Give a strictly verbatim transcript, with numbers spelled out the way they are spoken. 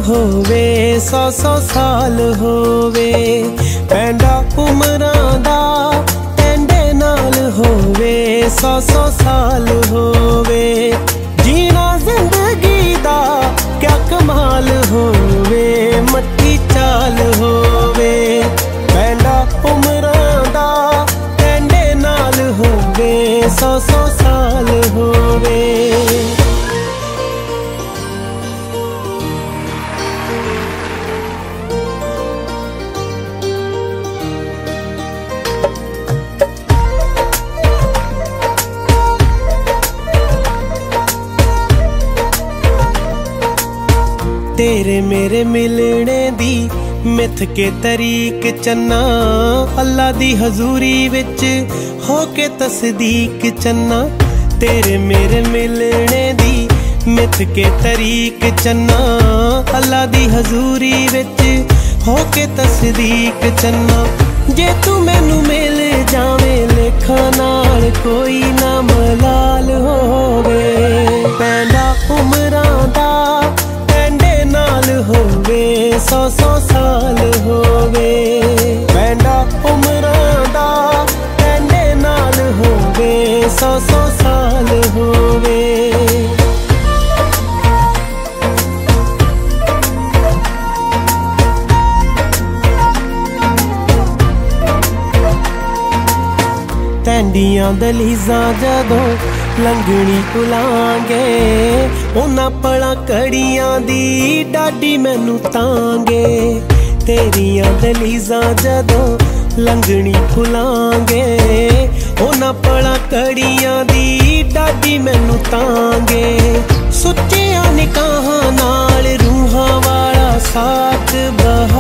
होवे सौ सौ साल होवे पैंडा उमरां दा टैंडे नाल होवे सौ सौ साल होवे जीना जिंदगी दा क्या कमाल होवे मट्टी चाल होवे पैंडा उमरां दा टैंडे नाल होवे सौ सौ साल होवे। तेरे मेरे मिलने दी मिथ के तरीक चन्ना अल्लाह दी हजूरी विच हो के तसदीक चन्ना तेरे मेरे मिलने दी मिथ के तरीक चन्ना अल्लाह दी हजूरी विच हो के तसदीक चन्ना जे तू मैनू मिल जावे लेखा नाल कोई ना मलाल होवे पैंडा उमरां दा नाल होवे सौ सौ साल होवे पैंडा उमरां दा टैंडे नाल होवे सौ सौ साल होवे। टैंडियां दलीज़ां जदों लंघनी भुलांगे उन्हां पलां कड़ियां दी डाडी मैनू तांगे तेरियां दलीज़ां जदों लंघनी भुलांगे उन्हां पलां कड़ियां दी डाडी मैनू तांगे सुच्चियां निकाहां नाल रूहां वाला साथ बहा